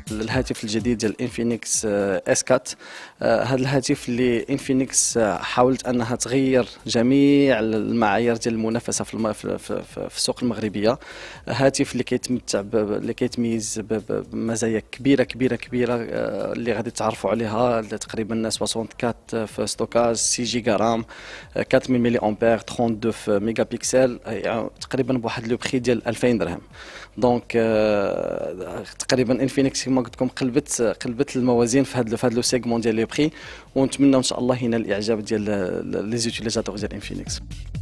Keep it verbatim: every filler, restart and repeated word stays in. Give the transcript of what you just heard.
الهاتف الجديد ديال انفينكس اس أربعة. هذا الهاتف اللي انفينكس حاولت انها تغير جميع المعايير ديال المنافسه في الم... في, في, في, في السوق المغربيه. هاتف اللي كيتمتع ب... اللي كيتميز بمزايا كبيره كبيره كبيره اللي غادي تعرفوا عليها تقريبا أربعة وستين في ستوكاج، ستة جيجا رام، أربعة آلاف ملي امبير، اثنين وثلاثين ميجا بكسل، يعني تقريبا بواحد لو بخي ديال ألفين درهم. دونك تقريبا انفينكس كما قلت لكم قلبت قلبت الموازين في هذا في هذا لو سيغمون ديال لي بري، ونتمنى ان شاء الله ينال الاعجاب ديال لي زوتيليزاتور ديال انفينكس.